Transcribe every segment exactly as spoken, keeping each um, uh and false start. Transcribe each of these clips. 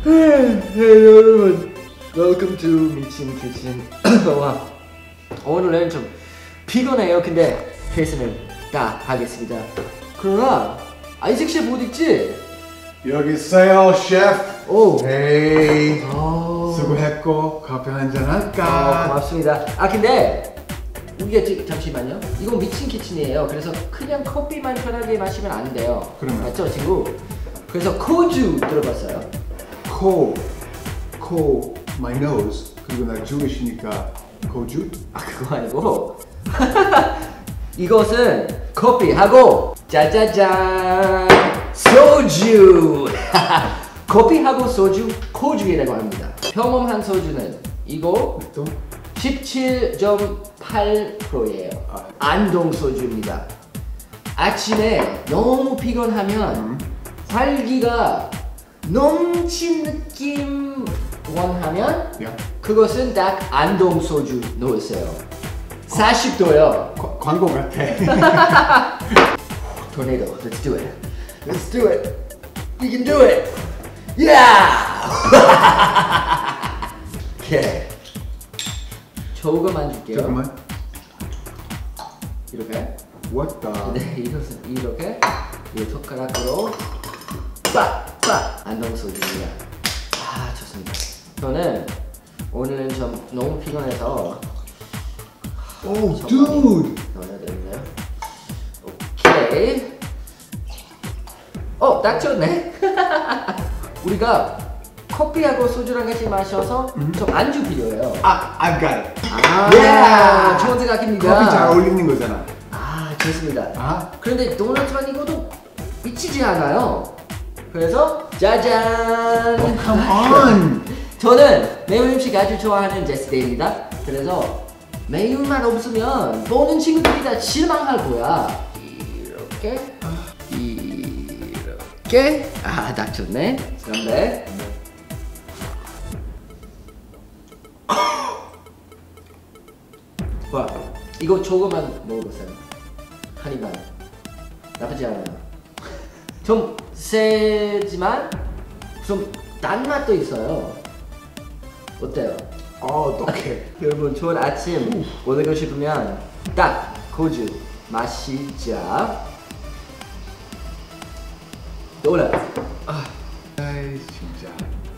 Hey 여러분, welcome to 미친 키친. 와, 오늘은 좀 피곤해요. 근데 회사는 다 하겠습니다. 그러나 아이색 셰프 어디 있지? 여기 있어요, 셰프. 오, 에이, 오. 수고했고 커피 한잔 어, 할까? 고맙습니다. 아 근데 우리가 지, 잠시만요. 이건 미친 키친이에요. 그래서 그냥 커피만 편하게 마시면 안 돼요. 그러면 맞죠, 친구? 그래서 코주 들어봤어요? 코, 코, my nose. 그리고 나 Jewish니까 코주? 아 그거 아니고 이것은 커피하고 짜자잔 소주. 커피하고 소주 코주이라고 합니다. 평범한 소주는 이거 또? 십칠 점 팔 퍼센트예요. 아. 안동 소주입니다. 아침에 너무 피곤하면 음. 활기가 넘친 느낌 원하면 야, 그것은 딱 안동 소주 넣으세요. 사십 도요. 과- 광고 같아. Tornado, let's do it. Let's do it. We can do it. Yeah. 오케이. 조금만 줄게요. 잠깐만. 이렇게. What the? 네, 이것은 이렇게 이 손가락으로 빡빡 안동 소주입니다. 아 좋습니다. 저는 오늘은 좀 너무 피곤해서 Oh, dude. 넣어야 되는데요. 오케이. 어, 딱 좋네. 우리가 커피하고 소주랑 같이 마셔서 음. 좀 안주 필요해요. 아, I've got it. 아, Yeah. 좋은 생각입니다. 커피 잘 어울리는 거잖아. 아, 좋습니다. 아, 그런데 도넛만 익어도 미치지 않아요. 그래서 짜잔! oh, come on. 저는 매운 음식 아주 좋아하는 제스데이입니다. 그래서 매운맛 없으면 보는 친구들이 다 실망할 거야. 이렇게 이렇게 아, 딱 좋네. 그런데 와, 이거 조금만 먹어보세요. 한 입만. 나쁘지 않아요. 좀 세지만 좀 단맛도 있어요. 어때요? 어, 어떡해. 여러분 좋은 아침 보내고 싶으면 딱 고주 마시자. 도넛. 아, 아이, 진짜.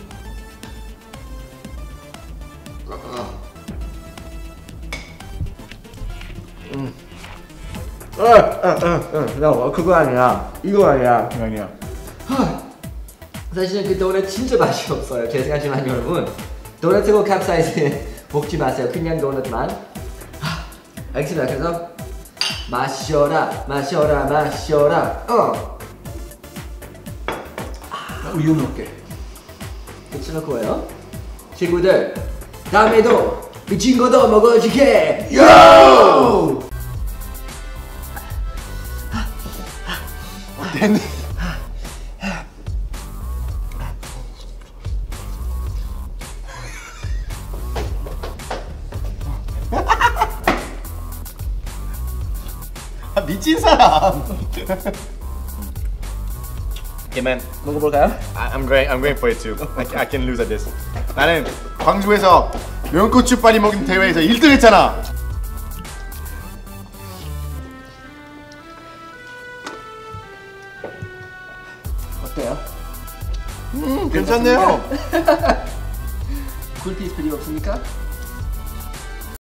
음. 어, 어, 어, 어, 너 그거 아니야. 이거 아니야. 아니야. 사실은 그 도넛 진짜 맛이 없어요. 죄송하지만 여러분 도넛하고 캡사이신 먹지 마세요. 그냥 도넛만. 아, 알겠습니다. 그래서 마셔라, 마셔라, 마셔라. 어. 나 우유 넣을게. 그치 놓고요. 친구들 다음에도 미친 거도 먹어줄게. 요! 됐네. 아, 미친 사람. Okay, man. 먹어볼까요? I, I'm going. I'm going for it too. I, I can lose at this. 나는 광주에서 명고추파리 먹는 대회에서 일 등 했잖아. 어때요? 음, 괜찮네요. 굴피스 필요 없습니까?